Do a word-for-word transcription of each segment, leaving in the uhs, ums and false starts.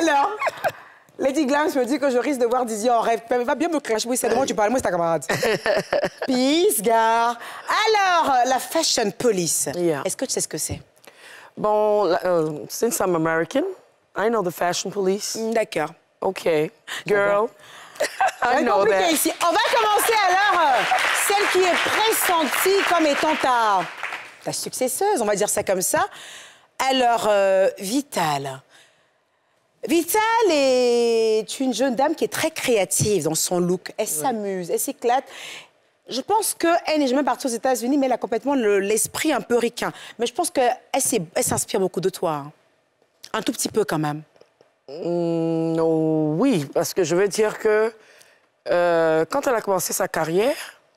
Alors, Lady Glams me dit que je risque de voir Dizzy en rêve. Va bien me cracher. Oui, c'est de moi que tu parles. Moi, c'est ta camarade. Peace, gars. Alors, la Fashion Police. Yeah. Est-ce que tu sais ce que c'est? Bon, uh, since I'm American, I know the Fashion Police. D'accord. OK. Girl, I know that. Ici. On va commencer alors, euh, celle qui est pressentie comme étant ta, ta successeuse, on va dire ça comme ça. Alors, euh, Vital. Vital est une jeune dame qui est très créative dans son look. Elle s'amuse, elle s'éclate. Je pense qu'elle n'est jamais partie aux États-Unis, mais elle a complètement l'esprit un peu ricain. Mais je pense qu'elle s'inspire beaucoup de toi. Hein. Un tout petit peu quand même. Mm, no, oui, parce que je veux dire que euh, quand elle a commencé sa carrière,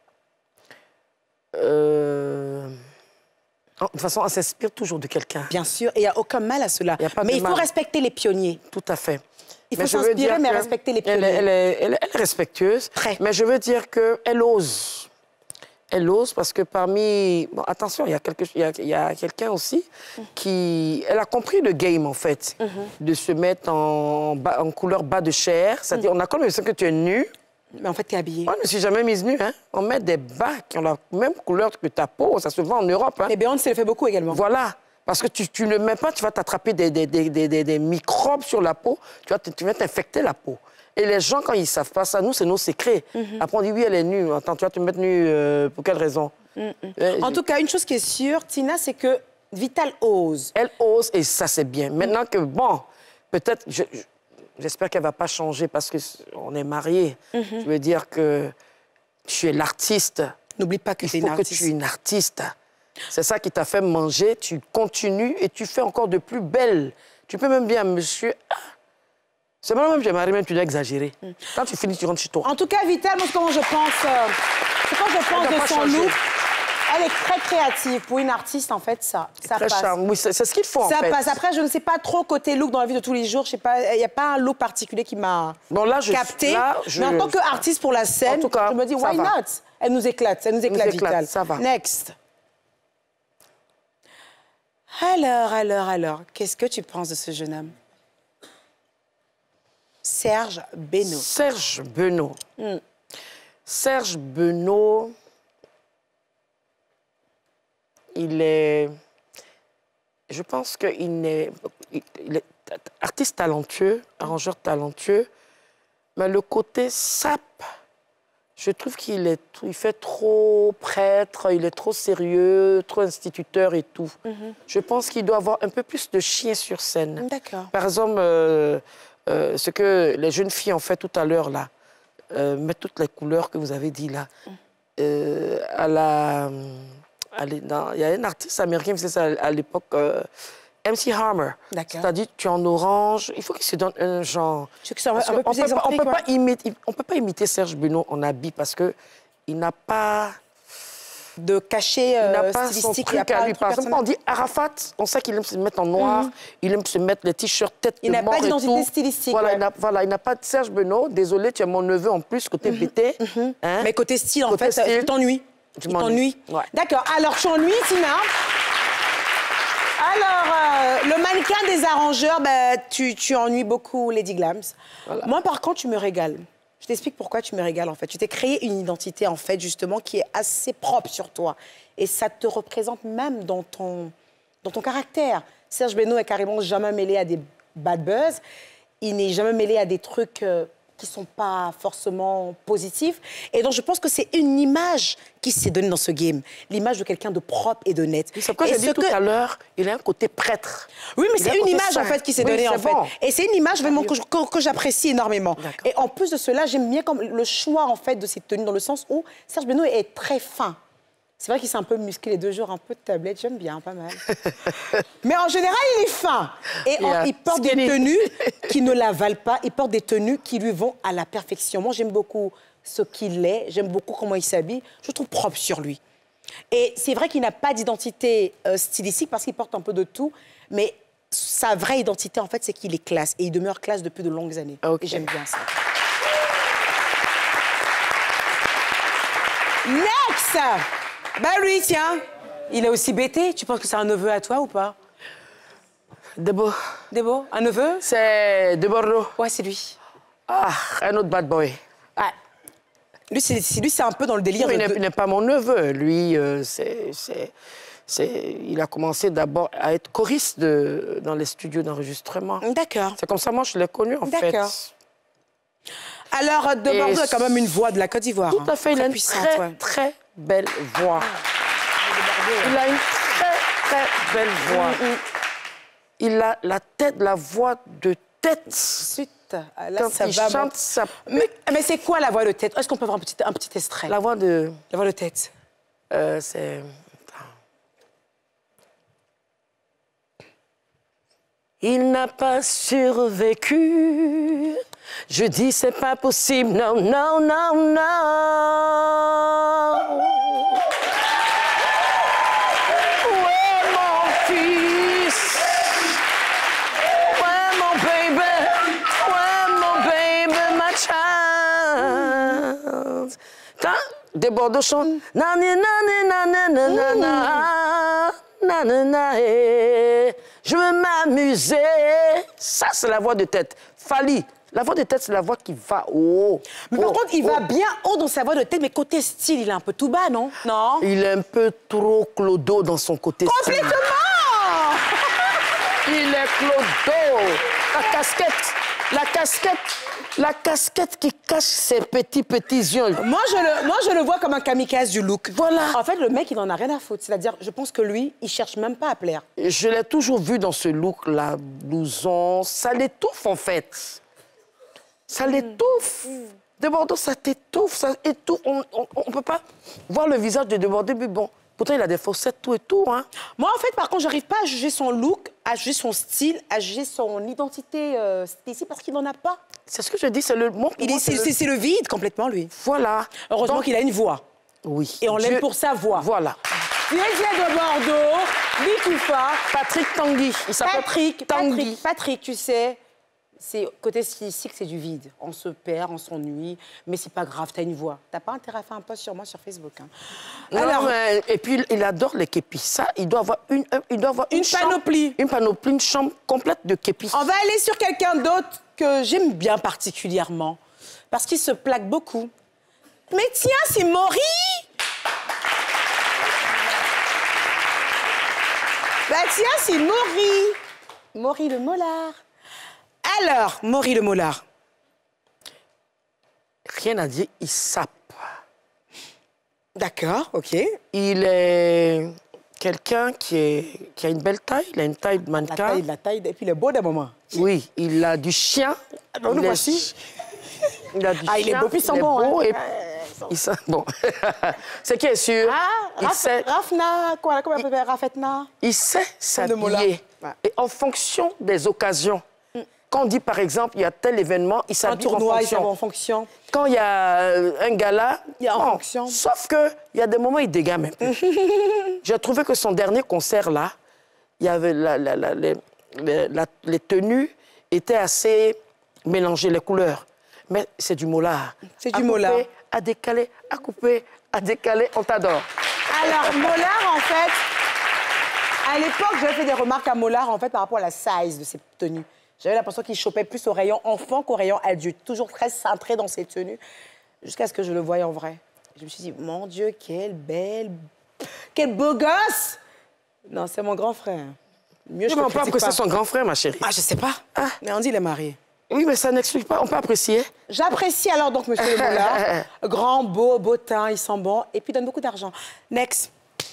euh, de toute façon, elle s'inspire toujours de quelqu'un. Bien sûr, et il n'y a aucun mal à cela. Mais il faut mal. respecter les pionniers. Tout à fait. Il faut s'inspirer, mais respecter les pionniers. Elle, elle, est, elle, elle est respectueuse, Très. Mais je veux dire qu'elle ose. Elle ose parce que parmi... Bon, attention, il y a, quelque... il y a, il y a quelqu'un aussi mm. qui... Elle a compris le game, en fait, mm-hmm. de se mettre en, bas, en couleur bas de chair. C'est-à-dire, mm. on a comme l'impression que tu es nue. Mais en fait, tu es habillée. Moi, je ne me suis jamais mise nue. Hein. On met des bas qui ont la même couleur que ta peau. Ça se vend en Europe. Hein. Et Beyoncé le fait beaucoup également. Voilà. Parce que tu ne le mets pas, tu vas t'attraper des, des, des, des, des, des microbes sur la peau. Tu vas, tu vas t'infecter la peau. Et les gens, quand ils ne savent pas ça, nous, c'est nos secrets. Mm-hmm. Après, on dit, oui, elle est nue. Attends, tu vas te mettre nue euh, pour quelle raison? Mm-hmm. euh, En tout cas, une chose qui est sûre, Tina, c'est que Vital ose. Elle ose, et ça, c'est bien. Maintenant que, bon, peut-être... Je, je, J'espère qu'elle ne va pas changer parce qu'on est mariés. Mm-hmm. Je veux dire que tu es l'artiste. N'oublie pas que tu es une artiste. Il faut que tu es une artiste. C'est ça qui t'a fait manger. Tu continues et tu fais encore de plus belle. Tu peux même dire, monsieur... C'est moi même, j'ai marié, même tu dois exagérer. Mm. Quand tu finis, tu rentres chez toi. En tout cas, Vital, moi, comment je pense, euh, quand je pense de son changer. look, elle est très créative. Pour une artiste, en fait, ça, ça très passe. Charme. Oui, c'est ce qu'il faut, en ça fait. passe. Après, je ne sais pas trop côté look dans la vie de tous les jours. Je sais pas, il n'y a pas un look particulier qui m'a bon, capté. Là, je... Mais en tant qu'artiste pour la scène, en tout cas, je me dis, why va. not? Elle nous éclate, elle nous éclate, nous éclate Vital. Ça va. Next. Alors, alors, alors, qu'est-ce que tu penses de ce jeune homme? Serge Benoît. Serge Benoît. Mm. Serge Benoît, il est... Je pense qu'il est... il est artiste talentueux, arrangeur talentueux, mais le côté sap, je trouve qu'il est... il fait trop prêtre, il est trop sérieux, trop instituteur et tout. Mm-hmm. Je pense qu'il doit avoir un peu plus de chien sur scène. D'accord. Par exemple... Euh, Euh, ce que les jeunes filles ont fait tout à l'heure, là, euh, mettre toutes les couleurs que vous avez dit, là. Euh, à la, à dans, il y a un artiste américain qui faisait ça à, à l'époque, euh, M C Hammer. C'est-à-dire, tu es en orange, il faut qu'il se donne un genre. Tu veux un, un peu plus on ne peut, peut pas imiter Serge Benoît en habit parce qu'il n'a pas... de cachet euh, il n'a pas stylistique. Son truc à lui. Par exemple, on dit Arafat, on sait qu'il aime se mettre en noir, mm-hmm. il aime se mettre les t-shirts tête il de mort et tout. Il n'a pas d'identité stylistique. Voilà, ouais. il n'a voilà, pas de Serge Benoît. Désolé, tu es mon neveu en plus, côté mm-hmm. pété. Mm-hmm. Hein? Mais côté style, en côté fait, style, tu t'ennuies. Tu t'ennuies. Ouais. D'accord. Alors, tu t'ennuies, Tina. Alors, euh, le mannequin des arrangeurs, bah, tu, tu ennuies beaucoup Lady Glams. Voilà. Moi, par contre, tu me régales. Je t'explique pourquoi tu me régales, en fait. Tu t'es créé une identité, en fait, justement, qui est assez propre sur toi. Et ça te représente même dans ton, dans ton caractère. Serge Benoît est carrément jamais mêlé à des bad buzz. Il n'est jamais mêlé à des trucs euh, qui ne sont pas forcément positifs. Et donc, je pense que c'est une image qui s'est donnée dans ce game. L'image de quelqu'un de propre et de net. C'est pourquoi j'ai dit tout que... à l'heure, il a un côté prêtre. Oui, mais c'est une image, sain. en fait, qui s'est oui, donnée, en fait. Bon. Et c'est une image vraiment que, que, que j'apprécie énormément. Et en plus de cela, j'aime bien comme le choix, en fait, de ces tenues, dans le sens où Serge Benoît est très fin. C'est vrai qu'il s'est un peu musclé les deux jours, un peu de tablette, j'aime bien, pas mal. Mais en général, il est fin. Et en, il porte des tenues qui ne l'avalent pas, il porte des tenues qui lui vont à la perfection. Moi, j'aime beaucoup ce qu'il est, j'aime beaucoup comment il s'habille, je trouve propre sur lui. Et c'est vrai qu'il n'a pas d'identité euh, stylistique parce qu'il porte un peu de tout, mais sa vraie identité, en fait, c'est qu'il est classe. Et il demeure classe depuis de longues années. Okay. Et j'aime bien ça. Next! Bah lui, tiens, il est aussi bêté. Tu penses que c'est un neveu à toi ou pas? Debo. Debo, un neveu? C'est de Bordeaux. Ouais, c'est lui. Ah, un autre bad boy. Ah. Lui, c'est un peu dans le délire. Non, de... Il n'est pas mon neveu. Lui, euh, c'est, c'est, c'est, il a commencé d'abord à être choriste de, dans les studios d'enregistrement. D'accord. C'est comme ça, moi, je l'ai connu, en fait. D'accord. Alors, de Et Bordeaux a quand même une voix de la Côte d'Ivoire. Tout à fait, hein, il a une puissante, très, ouais. très belle voix. Il a une très, très belle voix. Mm -hmm. Il a la tête, la voix de tête. Suite. Là, Quand ça il va chante, ça... Mais, mais c'est quoi la voix de tête? Est-ce qu'on peut avoir un petit, un petit extrait? La voix de... La voix de tête. Euh, c'est... Il n'a pas survécu. Je dis c'est pas possible. Non, non, non, non. Où est mon fils? Où est mon baby? Où est mon baby, my child? Des Bordeaux chantent. Na na na na na na na na na na na. Je veux m'amuser. Ça, c'est la voix de tête. Fally. La voix de tête, c'est la voix qui va haut. Mais par haut, contre, il haut. va bien haut dans sa voix de tête, mais côté style, il est un peu tout bas, non? Non. Il est un peu trop clodo dans son côté Complètement style. Il est clodo. La casquette, la casquette, la casquette qui cache ses petits, petits yeux. Moi je, le, moi, je le vois comme un kamikaze du look. Voilà. En fait, le mec, il en a rien à foutre. C'est-à-dire, je pense que lui, il cherche même pas à plaire. Je l'ai toujours vu dans ce look-là, blouson. Ça l'étouffe, en fait. Ça l'étouffe. Mmh. De Bordeaux, ça t'étouffe, ça étouffe. On ne peut pas voir le visage de De Bordeaux, mais bon. Pourtant, il a des fossettes, tout et tout, hein. Moi, en fait, par contre, j'arrive pas à juger son look, à juger son style, à juger son identité euh, ici, parce qu'il n'en a pas. C'est ce que je dis, c'est le... Mon, il est, c'est, le... c'est le vide, complètement, lui. Voilà. Heureusement qu'il a une voix. Oui. Et on l'aime pour sa voix. Voilà. Tu es de Bordeaux, Bikoufa. Patrick Tanguy. Il s'appelle Patrick, Tanguy. Patrick, Patrick, tu sais... C'est côté stylistique, c'est du vide. On se perd, on s'ennuie, mais c'est pas grave, t'as une voix. T'as pas intérêt à faire un post sur moi sur Facebook. Hein. Non, alors, mais, et puis il adore les képis. Ça, il doit avoir une, il doit avoir une, une chambre, panoplie, une panoplie, une chambre complète de képis. On va aller sur quelqu'un d'autre que j'aime bien particulièrement, parce qu'il se plaque beaucoup. Mais tiens, c'est Maury. Bah tiens, c'est Maury. Maury le Mollard. Alors, Maury le Mollard. Rien à dire, il sape. D'accord, ok. Il est quelqu'un qui, est, qui a une belle taille, il a une taille de mannequin. La taille, la taille, et puis il est beau d'un moment. Oui, il a du chien. Alors, nous voici. Il a du ah, chien. il est beau, puis il sent bon. Beau, hein. et... il sent bon. C'est qui est sûr. Ah, il Raf, sait... Rafna, quoi, comment on peut faire Rafetna? Il sait s'habiller. Ouais. Et en fonction des occasions. Mm. Quand on dit, par exemple, il y a tel événement, il s'habille en fonction. Il en fonction. Quand il y a un gala, il y a en bon, fonction. Sauf qu'il y a des moments, il dégame un peu. J'ai trouvé que son dernier concert, là, il y avait la, la, la, les, la, les tenues étaient assez mélangées, les couleurs. Mais c'est du Mollard. C'est du Mollard. À décaler, à couper, à décaler, on t'adore. Alors, Mollard, en fait, à l'époque, j'avais fait des remarques à Mollard, en fait, par rapport à la size de ses tenues. J'avais l'impression qu'il chopait plus au rayon enfant qu'au rayon adulte. Toujours très cintré dans ses tenues, jusqu'à ce que je le voie en vrai. Je me suis dit, mon Dieu, quelle belle... Quel beau gosse! Non, c'est mon grand frère. Mieux, je ne peux pas apprécier son grand frère, ma chérie. Ah, je sais pas. Ah. Mais on dit, il est marié. Oui, mais ça n'explique pas. On peut apprécier. J'apprécie alors donc monsieur le Mollard. Grand, beau, beau teint, il sent bon. Et puis, il donne beaucoup d'argent. Next.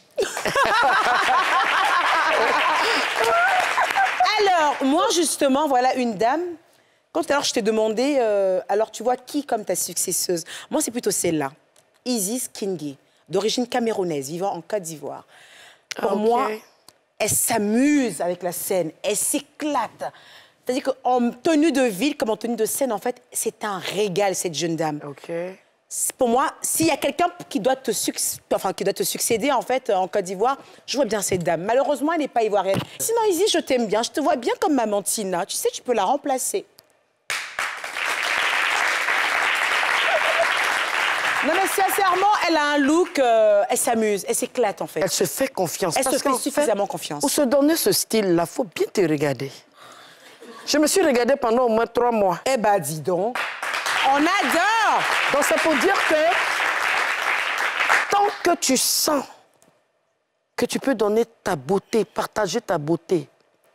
Alors, moi, justement, voilà une dame. Quand tout à l'heure, je t'ai demandé, euh, alors tu vois qui comme ta successeuse? Moi, c'est plutôt celle-là. Isis Kingi, d'origine camerounaise, vivant en Côte d'Ivoire. Pour okay. moi, elle s'amuse avec la scène, elle s'éclate. C'est-à-dire qu'en tenue de ville comme en tenue de scène, en fait, c'est un régal, cette jeune dame. Okay. Pour moi, s'il y a quelqu'un qui, doit te enfin, qui doit te succéder, en fait, en Côte d'Ivoire, je vois bien cette dame. Malheureusement, elle n'est pas ivoirienne. Sinon, Isis, je t'aime bien. Je te vois bien comme maman Tina. Tu sais, tu peux la remplacer. Non, mais sincèrement, Clairement, elle a un look, euh, elle s'amuse, elle s'éclate en fait. Elle se fait confiance. Elle parce se fait suffisamment fait, confiance. Pour se donner ce style-là, il faut bien te regarder. Je me suis regardée pendant au moins trois mois. Eh ben, dis donc, on adore. Donc, c'est pour dire que tant que tu sens que tu peux donner ta beauté, partager ta beauté,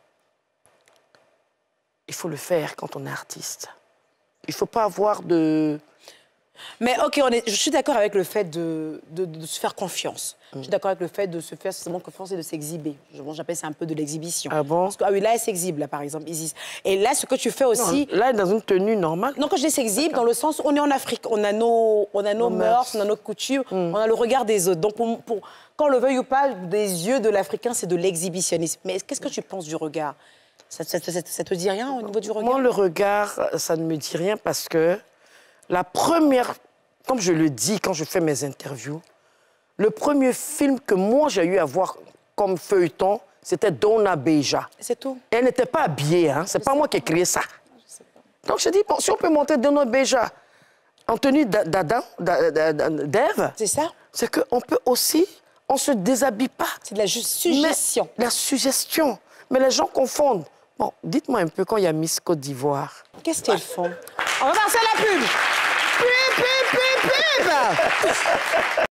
il faut le faire quand on est artiste. Il ne faut pas avoir de... Mais OK, on est, je suis d'accord avec le fait de, de, de se faire confiance. Mm. Je suis d'accord avec le fait de se faire seulement confiance et de s'exhiber. Bon, j'appelle ça un peu de l'exhibition. Ah bon? Parce que, ah oui, là, elle s'exhibe, là, par exemple. Et là, ce que tu fais aussi... Non, là, elle est dans une tenue normale. Non, quand je dis s'exhibe, dans le sens où on est en Afrique. On a nos, on a nos, nos mœurs, mœurs, on a nos coutumes, mm. on a le regard des autres. Donc, pour, pour, quand on le veuille ou pas, des yeux de l'Africain, c'est de l'exhibitionnisme. Mais qu'est-ce que tu penses du regard? Ça, ça, ça, ça te dit rien au niveau du regard? Moi, le regard, ça ne me dit rien parce que la première... Comme je le dis quand je fais mes interviews, le premier film que moi j'ai eu à voir comme feuilleton, c'était Donna Beja. C'est tout. Et elle n'était pas habillée, hein? C'est pas pas moi qui ai créé ça. Je sais pas. Donc je dis, bon, si on peut monter Donna Beja en tenue d'Adam, d'Ève, c'est ça. C'est qu'on peut aussi, on se déshabille pas. C'est de la suggestion. Mais, la suggestion. Mais les gens confondent. Bon, dites-moi un peu quand il y a Miss Côte d'Ivoire. Qu'est-ce qu'elles font? On va passer à la pub. Pub, pub, pub, pub.